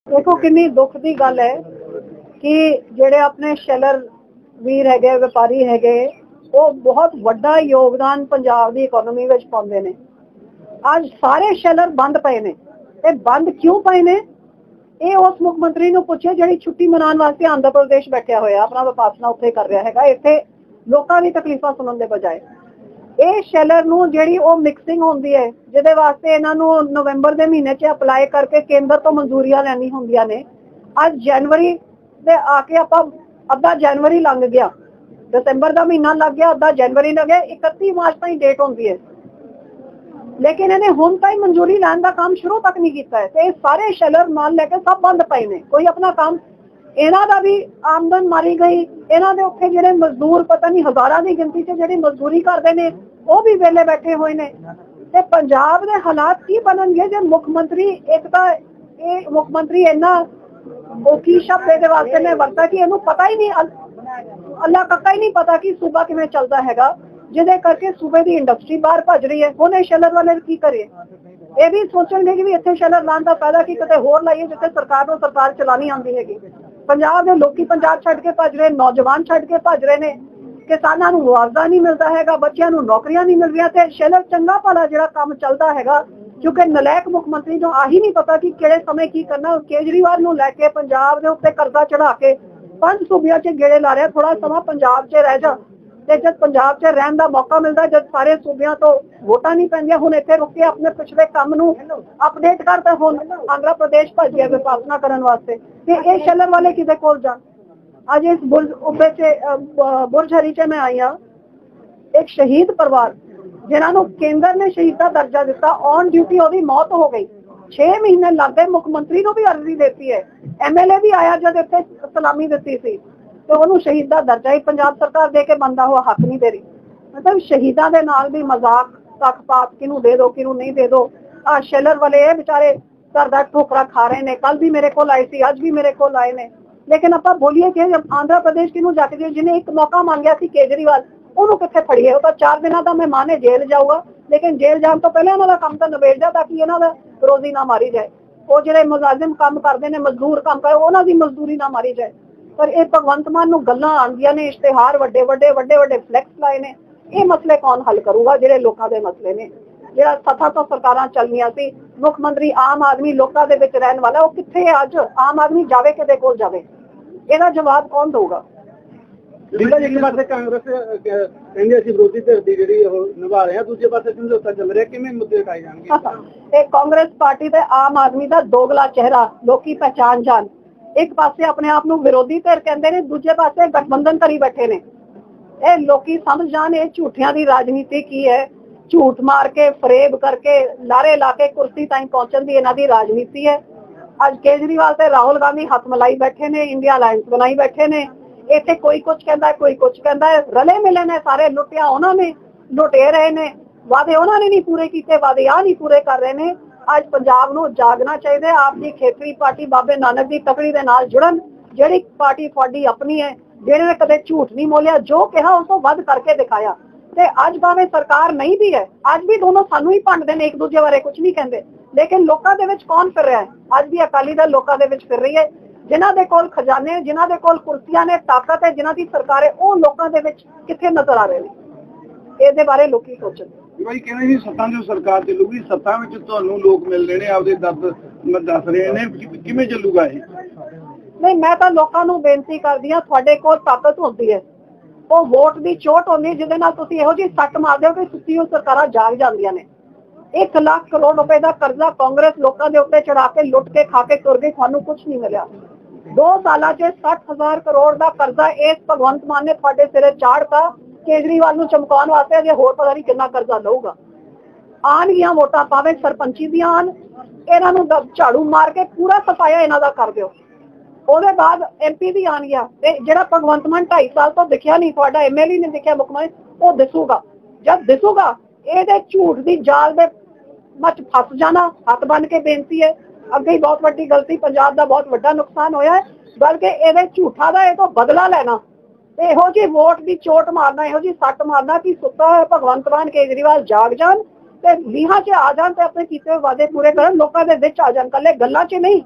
देखो कितनी दुख की गल है कि जेडे अपने शैलर वीर है व्यापारी है वो बहुत वड्डा योगदान पंजाब की इकोनॉमी में पाते हैं। आज सारे शैलर बंद पे ने, बंद क्यों पे ने? ये उस मुख्यमंत्री को पूछे जी छुट्टी मनाने वास्ते आंध्र प्रदेश बैठा होया अपना विपासना उत्थे कर रहा है। इतने लोगों की तकलीफा सुनने के बजाय ये शैलर नूं जिहड़ी वो मिक्सिंग होंदी है जिहदे वास्ते इन्हां नूं नवंबर के महीने च अपलाई करके केंद्र तो मंजूरियां लैनी होंदियां ने। अज जनवरी दे आके आपां अद्धा जनवरी लंघ गया, दिसंबर का महीना लग गया, अद्धा जनवरी लग गया, 31 मार्च तक डेट होंदी है, लेकिन इन्हें हुण ताईं मंजूरी लैण दा काम शुरू तक नहीं किया है। ते सारे शैलर माल लैके सब बंद पे ने, कोई अपना काम इन्हां दा भी आमदन मारी गई। इन्हां दे उत्थे जिहड़े मजदूर पता नहीं हजारां की गिनती च जिहड़ी मजदूरी करदे ने वो भी वेले बैठे हुए ने। ते पंजाब दे हालात की बनणगे जे मुख्यमंत्री एक तां ये मुख्यमंत्री इन्ना औखी शब्द इहदे वास्ते ने वरता कि इहनूं पता ही नहीं, अल्लाह कक्का ही नहीं पता कि सूबा किवें चलदा हैगा, जिहदे करके सूबे की इंडस्ट्री बाहर भज रही है। हुण इह शैलर वाले की करे? ये भी सोचणगे कि भी इत्थे शैलर लाण दा फायदा की किते होर लाइए जिथे सरकार नूं सरकार चलानी आउंदी हैगी। पंजाब के लोग पंजाब छड्ड के भज रहे, नौजवान छड्ड के भज रहे ने, किसानों को मुआवजा नहीं मिलता है, बच्चों को नौकरियां नहीं मिल रही। शैलर चंगा भला जो काम चलता है क्योंकि नलैक मुख्यमंत्री जो आही नहीं पता कि किहड़े समय की करना। केजरीवाल नूं लैके पंजाब के उत्ते कर्जा चढ़ा के 5 सूबियां च गेड़े ला रहा। थोड़ा समा पंजाब च रह जा, ते जब पंजाब च रहने का मौका मिलता, जब सारे सूबियां तो वोटां नहीं पैंदियां, हुण इत्थे रुक के अपने पिछले काम नूं अपडेट करते हुण आंध्र प्रदेश भज गया विपासना करने वास्ते। ते ये शैलर वाले किते कोल जाण? आज इस बुरज हरी च मैं आई हाँ, एक शहीद परिवार जिन्होंने केंद्र ने शहीद का दर्जा दिता, ऑन ड्यूटी ओदी मौत हो गई, 6 महीने लग गए। मुख्यमंत्री को भी अर्जी देती है, MLA भी आया जब इतने सलामी दी थी तो उन्होंने शहीद का दर्जा ही पंजाब सरकार दे के बनता हुआ हक नहीं दे रही। मतलब शहीदों के नाल भी मजाक तक पात किनू दे दो किनू नहीं दे दो। आ शैलर वाले बेचारे घर का ठोकरा खा रहे हैं। कल भी मेरे को आए थे, अज भी मेरे को आए ने, लेकिन आप बोलिए कि आंध्र प्रदेश किनू जाके दिए जिन्हें एक मौका मांगया सी केजरीवाल, उन्होंने कितने फड़िए? वो तो 4 दिन का मेहमान है, जेल जाऊगा, लेकिन जेल जाने तो पहले उन्होंने काम तो नबेड़ जा ताकि इन्हों का रोजी ना मारी जाए। वो जो मुलाजिम काम करते हैं, मजदूर काम करे, उन्होंने मजदूरी ना मारी जाए। पर यह भगवंत मान नूं गल्लां आंदियां ने, इश्तिहार वड्डे वड्डे फ्लैक्स लाए ने। ये मसले कौन हल करूगा? जिहड़े लोकां दे मसले ने, जिहड़ा सत्ता तो सरकारां चलनियां सी, मुख्यमंत्री आम आदमी लोकां दे विच रहण वाला, वो कित्थे है? अज आम आदमी जावे किहदे कोल जावे? ਇਹਦਾ जवाब कौन दूगा? एक पासे कांग्रेस कहंदे ਅਸੀਂ ਵਿਰੋਧੀ ਧਿਰ ਦੀ ਜਿਹੜੀ ਉਹ ਨਿਭਾ ਰਹੇ ਆ, ਦੂਜੇ ਪਾਸੇ ਸਮਝੌਤਾ ਚੱਲ ਰਿਹਾ, ਕਿਵੇਂ ਮੁੱਦੇ ਉਠਾਏ ਜਾਣਗੇ? ਇਹ ਕਾਂਗਰਸ ਪਾਰਟੀ ਤੇ ਆਮ ਆਦਮੀ ਦਾ ਦੋਗਲਾ ਚਿਹਰਾ ਲੋਕੀ ਪਹਿਚਾਨ ਜਾਣ। ਇੱਕ ਪਾਸੇ ਆਪਣੇ ਆਪ ਨੂੰ ਵਿਰੋਧੀ ਧਿਰ ਕਹਿੰਦੇ ਨੇ, ਦੂਜੇ ਪਾਸੇ ਗਠਬੰਧਨ ਕਰੀ ਬੈਠੇ ਨੇ। ਇਹ ਲੋਕੀ ਸਮਝ ਜਾਣ ਇਹ ਝੂਠਿਆਂ ਦੀ ਰਾਜਨੀਤੀ ਕੀ ਹੈ। ਝੂਠ ਮਾਰ ਕੇ, ਫਰੇਬ ਕਰਕੇ, ਲਾਰੇ ਲਾ ਕੇ ਕੁਰਸੀ ਤਾਈਂ ਪਹੁੰਚਣ ਦੀ ਇਹਨਾਂ ਦੀ ਰਾਜਨੀਤੀ है। ਅੱਜ केजरीवाल ਤੇ राहुल गांधी हथ मिलाई बैठे ने, इंडिया अलायंस बनाई बैठे ने। इत्थे कोई कुछ कहता है, कोई कुछ कहता है, रले मिले ने सारे। लुटिया उन्होंने, लुटे रहे ने, वादे उन्होंने नहीं पूरे किए, वादे आ नहीं पूरे कर रहे ने। आज पंजाब नूं जागना चाहिए। आपकी खेतरी पार्टी बाबे नानक की तकड़ी दे नाल जुड़न, जिहड़ी पार्टी तुहाडी अपनी है, जिहने ने कदे झूठ नहीं बोलिया, जो कहा उस तो वध करके दिखाया। ते अज भावें सरकार नहीं भी है, अज भी दोनों सानू ही भंडदे ने, एक दूजे बारे कुछ नहीं कहते, लेकिन लोगों के विच कौन फिर रहा है? अज भी अकाली दल लोगों के विच फिर रही है। जिन्हां दे कोल खजाने, जिन्हां दे कोल कुर्सियां ने, ताकत है, जिन्हां दी सरकार है, वो लोगों के विच कित्थे नजर आ रहे हैं? इहदे बारे लोकी सोचण। भाई कहने जी सत्ता जो सरकार चलूगी, सत्ता में तुहानूं लोग मिल रहे हैं, आपदे दर्द दस रहे हैं, किवें चलूगा ये? नहीं, मैं तो लोगों नूं बेनती करदी हां, तुहाडे कोल ताकत होंदी है, वो वोट की चोट होंदी है, जिहदे नाल तुसीं इहो जी सੱਟ मारदे हो कि सुत्ती होई सरकारां जाग जांदियां ने। 1 लाख करोड़ रुपए का कर्जा कांग्रेस लोगों के उत्ते चढ़ा के लुट के खा के तुर गई, थानू कुछ नहीं मिला। 2 साल 60,000 करोड़ का कर्जा इस भगवंत मान ने तुहाडे सिरे चाड़ता। केजरीवाल नूं चमकाउण वास्ते अजे होर पता नहीं कितना कर्जा लऊगा। आणगियां वोटां पावे सरपंची दियां आण, इन्हां नूं झाड़ू मार के पूरा सफाया इन्हां दा कर दिओ। ਉਹਦੇ बाद MP भी आन गया, ਜਿਹੜਾ ਭਗਵੰਤ ਮਾਨ 2.5 साल तो दिखिया नहीं, ਤੁਹਾਡਾ MLA नहीं दिखिया, मुख्यमंत्री वो दिसूगा। जब दिसूगा ये झूठ की जाल दे मच फस जाना। हथ बन के बेनती है, अगे ही बहुत वड्डी गलती, पंजाब का बहुत वड्डा नुकसान होया है, बल्कि ये झूठा का ये तो बदला लेना, इहो जी वोट की चोट मारना, इहो जी सੱਟ मारना कि सुता हुआ भगवंत मान केजरीवाल जाग जान ते लीहां च आ जान ते अपने कीते हुए वादे पूरे करन, लोकां दे विच आ जान, कल्ले गल्लां च नहीं।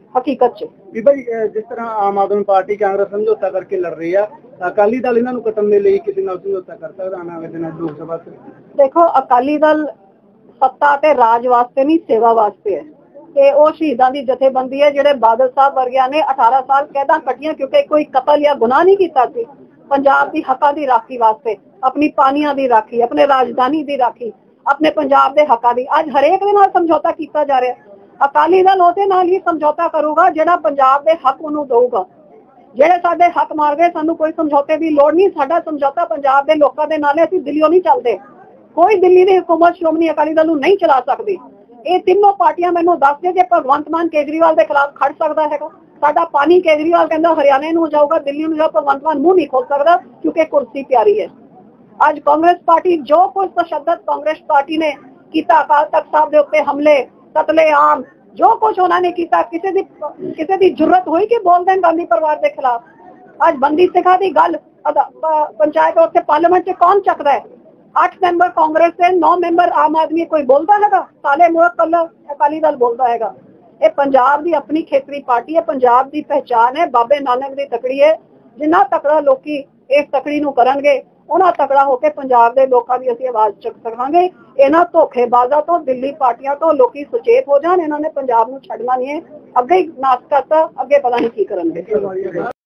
ਹਕੀਕਤ 'ਚ। ਬੀਬਾ ਜੀ ਜਿਸ ਤਰ੍ਹਾਂ ਆਮ ਆਦਮੀ ਪਾਰਟੀ ਕਾਂਗਰਸ ਸਮਝੌਤਾ ਕਰਕੇ ਲੜ ਰਹੀ ਆ, ਅਕਾਲੀ ਦਲ ਇਹਨਾਂ ਨੂੰ ਕੱਟਣ ਦੇ ਲਈ ਕਿਸੇ ਨਾਲ ਸਮਝੌਤਾ ਕਰ ਸਕਦਾ ਆਉਣ ਵਾਲੇ ਦਿਨਾਂ 'ਚ ਲੋਕ ਸਭਾ 'ਚ? ਦੇਖੋ, ਅਕਾਲੀ ਦਲ ਸੱਤਾ ਤੇ ਰਾਜ ਵਾਸਤੇ ਨਹੀਂ, ਸੇਵਾ ਵਾਸਤੇ ਹੈ ਤੇ ਉਹ ਸ਼ਹੀਦਾਂ ਦੀ ਜਥੇਬੰਦੀ ਹੈ। ਜਿਹੜੇ ਬਾਦਲ ਸਾਹਿਬ ਵਰਗਿਆਂ ਨੇ 18 ਸਾਲ ਕੈਦਾਂ ਕੱਟੀਆਂ ਕਿਉਂਕਿ ਕੋਈ ਕਤਲ ਜਾਂ ਗੁਨਾਹ ਨਹੀਂ ਕੀਤਾ ਸੀ। ਪੰਜਾਬ ਦੀ ਹੱਕਾਂ ਦੀ ਰਾਖੀ ਵਾਸਤੇ, ਆਪਣੀ ਪਾਣੀਆਂ ਦੀ ਰਾਖੀ, ਆਪਣੇ ਰਾਜਧਾਨੀ ਦੀ ਰਾਖੀ, ਆਪਣੇ ਪੰਜਾਬ ਦੇ ਹੱਕਾਂ ਦੀ, ਅੱਜ ਹਰੇਕ ਦੇ ਨਾਲ ਸਮਝੌਤਾ ਕੀਤਾ ਜਾ ਰਿਹਾ। ਅਕਾਲੀ ਦਲ ਉਹਦੇ ਨਾਲ ਹੀ ਸਮਝੌਤਾ ਕਰੂਗਾ ਜਿਹੜਾ ਪੰਜਾਬ ਦੇ ਹੱਕ ਉਹਨੂੰ ਦਊਗਾ। ਜਿਹੜੇ ਸਾਡੇ ਹੱਕ ਮਾਰ ਗਏ, ਸਾਨੂੰ ਕੋਈ ਸਮਝੌਤੇ ਦੀ ਲੋੜ ਨਹੀਂ। ਸਾਡਾ ਸਮਝੌਤਾ ਪੰਜਾਬ ਦੇ ਲੋਕਾਂ ਦੇ ਨਾਲ ਹੈ। ਅਸੀਂ ਦਿੱਲੀੋਂ ਨਹੀਂ ਚੱਲਦੇ। ਕੋਈ ਦਿੱਲੀ ਦੀ ਹੁਕੂਮਤ ਸ਼੍ਰੋਮਣੀ ਅਕਾਲੀ ਦਲ ਨੂੰ ਨਹੀਂ ਚਲਾ ਸਕਦੀ। ਇਹ ਤਿੰਨੋਂ ਪਾਰਟੀਆਂ ਮੈਨੂੰ ਦੱਸ ਦੇ ਜੇ ਭਗਵੰਤ ਮਾਨ ਕੇਜਰੀਵਾਲ ਦੇ ਖਿਲਾਫ ਖੜ ਸਕਦਾ ਹੈਗਾ। ਸਾਡਾ ਪਾਣੀ ਕੇਜਰੀਵਾਲ ਕਹਿੰਦਾ ਹਰਿਆਣੇ ਨੂੰ ਜਾਊਗਾ, ਦਿੱਲੀ ਨੂੰ ਜਾਊਗਾ, ਭਗਵੰਤ ਮਾਨ ਮੂੰਹ ਨਹੀਂ ਖੋਲ ਸਕਦਾ ਕਿਉਂਕਿ ਕੁਰਸੀ ਪਿਆਰੀ ਹੈ। ਅੱਜ ਕਾਂਗਰਸ ਪਾਰਟੀ ਜੋ ਕੁਝ ਤਸ਼ੱਦਦ ਕਾਂਗਰਸ ਪਾਰਟੀ ਨੇ ਕੀਤਾ, ਅਕਾਲ ਤਖਤ ਸਾਹਿਬ ਦੇ ਉੱਤੇ ਹਮਲੇ, ਕਤਲੇਆਮ, ਜੋ ਕੁਝ ਉਹਨਾਂ ਨੇ ਕੀਤਾ, ਕਿਸੇ ਦੀ ਜੁਰਤ ਹੋਈ ਕਿ ਬੋਲ ਦੇਣ ਗਾਂਧੀ ਪਰਿਵਾਰ ਦੇ ਖਿਲਾਫ। ਅੱਜ ਬੰਦੀ ਸਿੰਘਾਂ ਦੀ ਗੱਲ ਪੰਚਾਇਤ ਉੱਥੇ ਪਾਰਲੀਮੈਂਟ 'ਚ ਕੌਣ ਚੱਕਦਾ ਹੈ? 8 ਮੈਂਬਰ ਕਾਂਗਰਸ ਦੇ, 9 ਮੈਂਬਰ ਆਮ ਆਦਮੀ। ਕੋਈ ਬੋਲਦਾ ਹੈਗਾ? ਸਾਲੇ ਮੂੰਹ ਕੱਲਾ ਅਕਾਲੀ ਦਲ ਬੋਲਦਾ ਹੈਗਾ। ਇਹ ਪੰਜਾਬ ਦੀ ਆਪਣੀ ਖੇਤਰੀ ਪਾਰਟੀ ਹੈ, ਪੰਜਾਬ ਦੀ ਪਹਿਚਾਨ ਹੈ, ਬਾਬੇ ਨਾਨਕ ਦੀ ਤਕੜੀ ਹੈ। ਜਿੰਨਾ ਤਕੜਾ ਲੋਕੀ ਇਸ ਤਕੜੀ ਨੂੰ ਕਰਨਗੇ, ਉਹਨਾਂ ਤਕੜਾ ਹੋ ਕੇ ਪੰਜਾਬ ਦੇ ਲੋਕਾਂ ਦੀ ਅਸੀਂ ਆਵਾਜ਼ ਚੁੱਕ ਸਕਾਂਗੇ। ਇਹਨਾਂ ਧੋਖੇਬਾਜ਼ਾਂ ਤੋਂ, ਦਿੱਲੀ ਪਾਰਟੀਆਂ ਤੋਂ ਲੋਕੀ ਸੁਚੇਤ ਹੋ ਜਾਣ। ਇਹਨਾਂ ਨੇ ਪੰਜਾਬ ਨੂੰ ਛੱਡਣਾ ਨਹੀਂ ਹੈ। ਅੱਗੇ ਹੀ ਨਾਸ ਕਰਤਾ, ਅੱਗੇ ਪਤਾ ਨਹੀਂ ਕੀ ਕਰਨਗੇ।